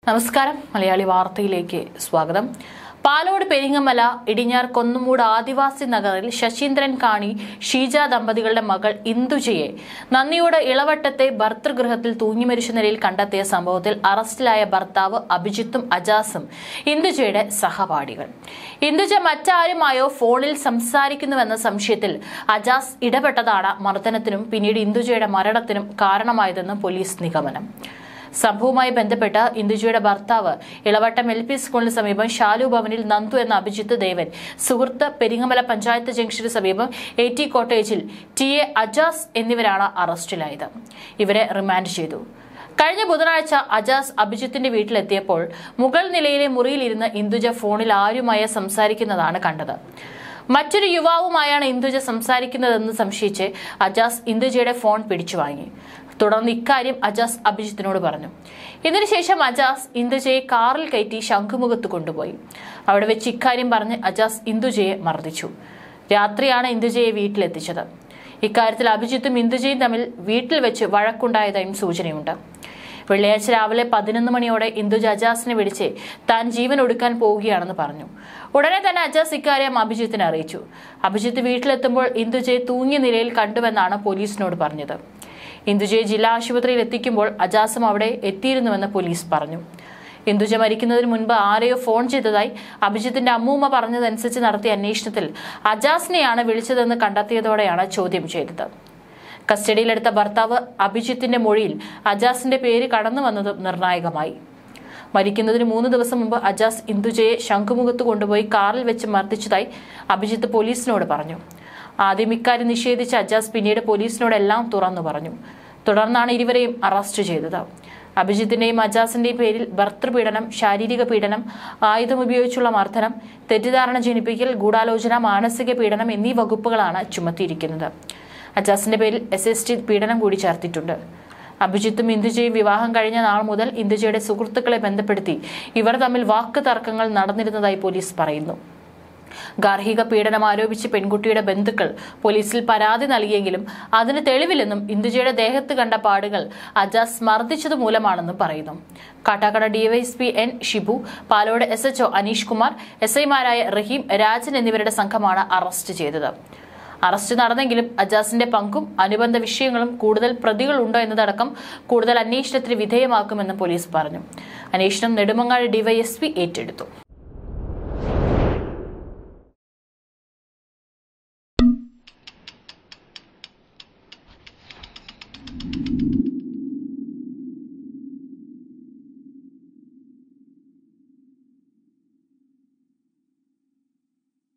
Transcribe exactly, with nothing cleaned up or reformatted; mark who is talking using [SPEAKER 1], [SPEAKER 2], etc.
[SPEAKER 1] നമസ്കാരം. മലയാളി വാർത്തയിലേക്ക് സ്വാഗതം. പാലോട് പെരിങ്ങമല ഇടിഞ്ഞാർ കൊന്നുമൂട് ആദിവാസി നഗറിൽ ശശീന്ദ്രൻ കാണി ഷീജ ദമ്പതികളുടെ മകൾ ഇന്ദുജയെ നന്ദിയോട് ഇളവട്ടത്തെ ഭർതൃഗൃഹത്തിൽ തൂങ്ങിമരിച്ച നിലയിൽ കണ്ടെത്തിയ സംഭവത്തിൽ അറസ്റ്റിലായ ഭർത്താവ് അഭിജിത്തും അജാസും ഇന്ദുജയുടെ സഹപാഠികൾ. ഇന്ദുജ മറ്റാരുമായോ ഫോണിൽ സംസാരിക്കുന്നുവെന്ന സംശയത്തിൽ അജാസ് ഇടപെട്ടതാണ് മർദ്ദനത്തിനും പിന്നീട് ഇന്ദുജയുടെ മരണത്തിനും കാരണമായതെന്ന് പോലീസ് നിഗമനം. സംഭവവുമായി ബന്ധപ്പെട്ട് ഇന്ദുജയുടെ ഭർത്താവ് ഇളവട്ടം എൽ പി സ്കൂളിന് സമീപം ഷാലു ഭവനിൽ നന്ദു എന്ന അഭിജിത്ത് ദേവൻ, സുഹൃത്ത് പെരിങ്ങമല പഞ്ചായത്ത് ജംഗ്ഷന് സമീപം എ ടി കോട്ടേജിൽ ടി എ അജാസ് എന്നിവരാണ് അറസ്റ്റിലായത്. ഇവരെ റിമാൻഡ് ചെയ്തു. കഴിഞ്ഞ ബുധനാഴ്ച അജാസ് അഭിജിത്തിന്റെ വീട്ടിലെത്തിയപ്പോൾ മുകൾ നിലയിലെ മുറിയിലിരുന്ന് ഇന്ദുജ ഫോണിൽ ആരുമായി സംസാരിക്കുന്നതാണ് കണ്ടത്. മറ്റൊരു യുവാവുമായാണ് ഇന്ദുജ സംസാരിക്കുന്നതെന്ന് സംശയിച്ച് അജാസ് ഇന്ദുജയുടെ ഫോൺ പിടിച്ചു വാങ്ങി. തുടർന്ന് ഇക്കാര്യം അജാസ് അഭിജിത്തിനോട് പറഞ്ഞു. ഇതിനുശേഷം അജാസ് ഇന്ദുജയെ കാറിൽ കയറ്റി ശംഖുമുഖത്ത് കൊണ്ടുപോയി. അവിടെ വെച്ച് ഇക്കാര്യം പറഞ്ഞ് അജാസ് ഇന്ദുജയെ മർദ്ദിച്ചു. രാത്രിയാണ് ഇന്ദുജയെ വീട്ടിലെത്തിച്ചത്. ഇക്കാര്യത്തിൽ അഭിജിത്തും ഇന്ദുജയും തമ്മിൽ വീട്ടിൽ വെച്ച് വഴക്കുണ്ടായതായും സൂചനയുണ്ട്. വെള്ളിയാഴ്ച രാവിലെ പതിനൊന്ന് മണിയോടെ ഇന്ദുജ അജാസിനെ വിളിച്ച് താൻ ജീവൻ ഒടുക്കാൻ പോവുകയാണെന്ന് പറഞ്ഞു. ഉടനെ തന്നെ അജാസ് ഇക്കാര്യം അഭിജിത്തിനെ അറിയിച്ചു. അഭിജിത്ത് വീട്ടിലെത്തുമ്പോൾ ഇന്ദുജയെ തൂങ്ങിയ നിലയിൽ കണ്ടുവെന്നാണ് പോലീസിനോട് പറഞ്ഞത്. ഇന്ദുജയെ ജില്ലാ ആശുപത്രിയിൽ എത്തിക്കുമ്പോൾ അജാസും അവിടെ എത്തിയിരുന്നുവെന്ന് പോലീസ് പറഞ്ഞു. ഇന്ദുജ മരിക്കുന്നതിന് മുൻപ് ആരെയോ ഫോൺ ചെയ്തതായി അഭിജിത്തിന്റെ അമ്മൂമ്മ പറഞ്ഞതനുസരിച്ച് നടത്തിയ അന്വേഷണത്തിൽ അജാസിനെയാണ് വിളിച്ചതെന്ന് കണ്ടെത്തിയതോടെയാണ് ചോദ്യം ചെയ്തത്. കസ്റ്റഡിയിലെടുത്ത ഭർത്താവ് അഭിജിത്തിന്റെ മൊഴിയിൽ അജാസിന്റെ പേര് കടന്നു വന്നതും നിർണായകമായി. മരിക്കുന്നതിന് മൂന്ന് ദിവസം മുമ്പ് അജാസ് ഇന്ദുജയെ ശംഖുമുഖത്ത് കൊണ്ടുപോയി കാറിൽ വെച്ച് മർദ്ദിച്ചതായി അഭിജിത്ത് പോലീസിനോട് പറഞ്ഞു. ആദ്യം ഇക്കാര്യം നിഷേധിച്ച അജാസ് പിന്നീട് പോലീസിനോടെല്ലാം തുറന്നു പറഞ്ഞു. തുടർന്നാണ് ഇരുവരെയും അറസ്റ്റ് ചെയ്തത്. അഭിജിത്തിന്റെയും അജാസിന്റെയും പേരിൽ ഭർതൃപീഡനം, ശാരീരിക പീഡനം, ആയുധം ഉപയോഗിച്ചുള്ള മർദ്ദനം, തെറ്റിദ്ധാരണ ജനിപ്പിക്കൽ, ഗൂഢാലോചന, മാനസിക പീഡനം എന്നീ വകുപ്പുകളാണ് ചുമത്തിയിരിക്കുന്നത്. അജാസിന്റെ പേരിൽ എസ് എസ് ടി പീഡനം കൂടി ചേർത്തിട്ടുണ്ട്. അഭിജിത്തും ഇന്ദുജയും വിവാഹം കഴിഞ്ഞ നാൾ മുതൽ ഇന്ദുജയുടെ സുഹൃത്തുക്കളെ ബന്ധപ്പെടുത്തി ഇവർ തമ്മിൽ വാക്ക് തർക്കങ്ങൾ നടന്നിരുന്നതായി പോലീസ് പറയുന്നു. ഗാർഹിക പീഡനം ആരോപിച്ച് പെൺകുട്ടിയുടെ ബന്ധുക്കൾ പോലീസിൽ പരാതി നൽകിയെങ്കിലും അതിന് തെളിവില്ലെന്നും ഇന്ദുജയുടെ ദേഹത്ത് കണ്ട പാടുകൾ അജാസ് മർദ്ദിച്ചത് മൂലമാണെന്നും പറയുന്നു. Kattakkada DYSP N Shibu, Palode S H O Aneesh Kumar, S ഐമാരായ റഹീം, രാജൻ എന്നിവരുടെ സംഘമാണ് അറസ്റ്റ് ചെയ്തത്. അറസ്റ്റ് നടന്നെങ്കിലും അജാസിന്റെ പങ്കും അനുബന്ധ വിഷയങ്ങളും കൂടുതൽ പ്രതികൾ ഉണ്ടോ എന്നതടക്കം കൂടുതൽ അന്വേഷണത്തിന് വിധേയമാക്കുമെന്ന് പോലീസ് പറഞ്ഞു. അന്വേഷണം നെടുമങ്ങാട് ഡിവൈഎസ്പി ഏറ്റെടുത്തു.